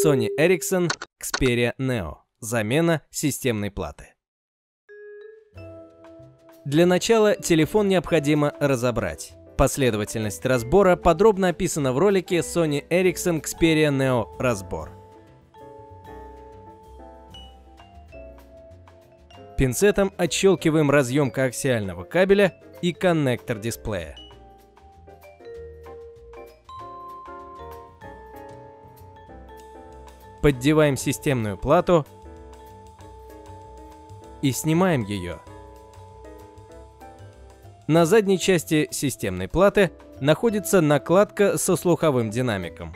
Sony Ericsson Xperia Neo. Замена системной платы. Для начала телефон необходимо разобрать. Последовательность разбора подробно описана в ролике Sony Ericsson Xperia Neo разбор. Пинцетом отщелкиваем разъем коаксиального кабеля и коннектор дисплея. Поддеваем системную плату и снимаем ее. На задней части системной платы находится накладка со слуховым динамиком.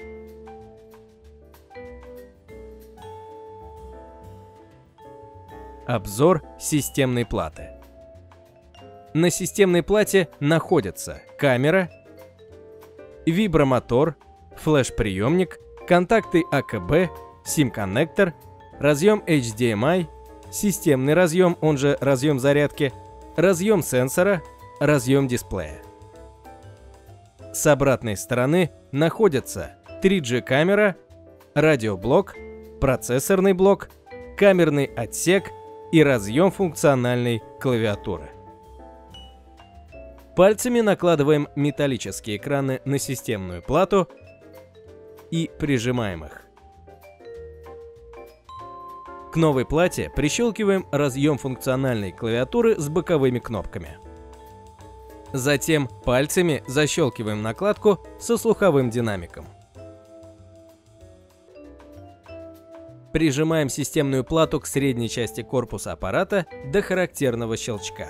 Обзор системной платы. На системной плате находятся камера, вибромотор, флеш-приемник, контакты АКБ, SIM-коннектор, разъем HDMI, системный разъем, он же разъем зарядки, разъем сенсора, разъем дисплея. С обратной стороны находятся 3G камера, радиоблок, процессорный блок, камерный отсек и разъем функциональной клавиатуры. Пальцами накладываем металлические экраны на системную плату и прижимаем их. К новой плате прищелкиваем разъем функциональной клавиатуры с боковыми кнопками. Затем пальцами защелкиваем накладку со слуховым динамиком. Прижимаем системную плату к средней части корпуса аппарата до характерного щелчка.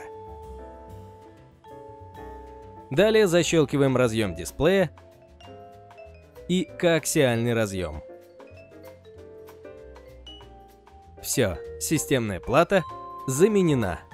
Далее защелкиваем разъем дисплея и коаксиальный разъем. Все, системная плата заменена.